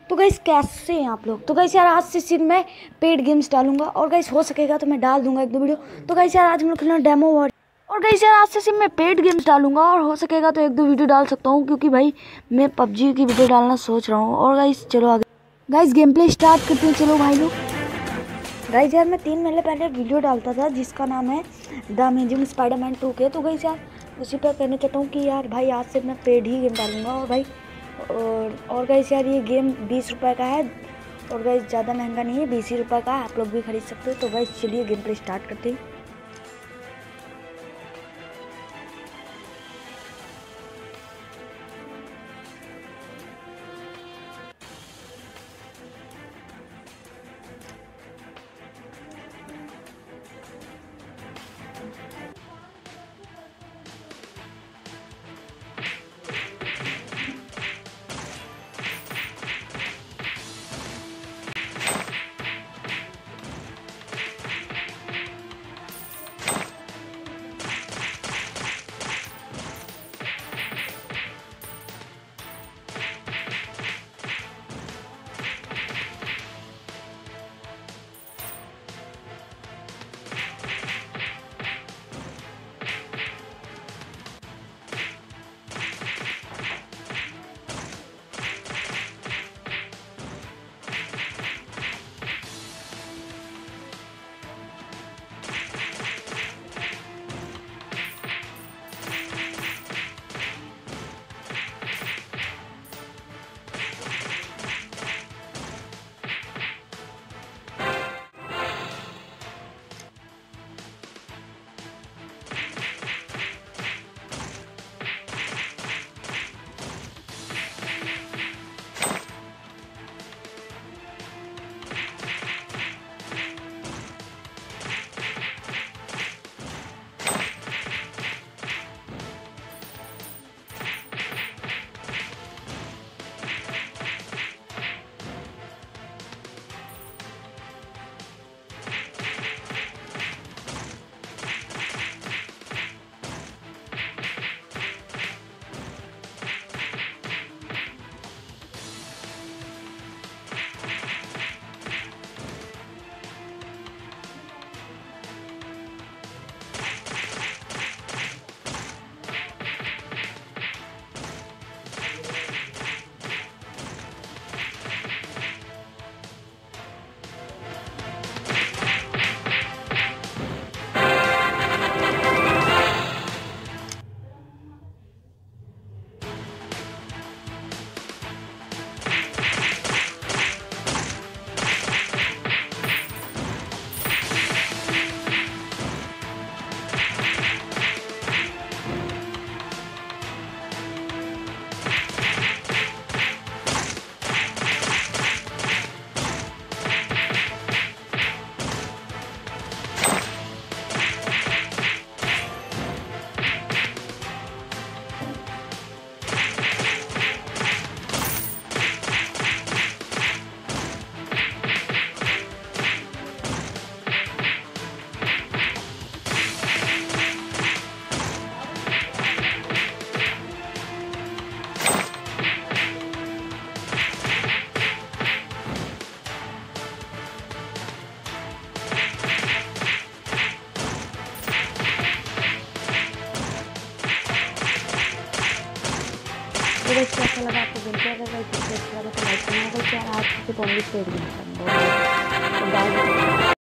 तो गाइस कैसे हैं आप लोग। तो गाइस यार आज से सिर्फ मैं पेड गेम्स डालूंगा और गाइस हो सकेगा तो मैं डाल दूंगा 1-2 वीडियो। तो गाइस यार आज हम लोग खेलना डेमो और गाइस यार आज से सिर्फ मैं पेड गेम्स डालूंगा और हो सकेगा तो 1-2 वीडियो डाल सकता हूँ, क्योंकि भाई मैं पबजी की वीडियो डालना सोच रहा हूँ। और गाइस चलो आगे गाइस गेम प्ले स्टार्ट करते हैं। चलो भाई लोग। गाइस यार मैं 3 महीने पहले वीडियो डालता था जिसका नाम है द अमेजिंग स्पाइडरमैन 2 के। तो गाइस यार उसी पर कहना चाहता हूँ कि यार भाई आज से मैं पेड ही गेम डालूंगा। और भाई और गाइस यार ये गेम 20 रुपये का है और गाइस ज़्यादा महंगा नहीं है, 20 ही रुपये का है, आप लोग भी खरीद सकते हो। तो गाइस चलिए गेम प्ले स्टार्ट करते हैं। तो गाइस कैसा लगा आपको गेम प्ले? अगर गाइस अच्छा लगा तो लाइक करना। गाइस यार आज से 20 पेड गेम